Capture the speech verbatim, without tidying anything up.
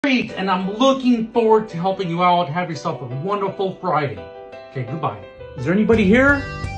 great, and I'm looking forward to helping you out. Have yourself a wonderful Friday. Okay, goodbye. Is there anybody here?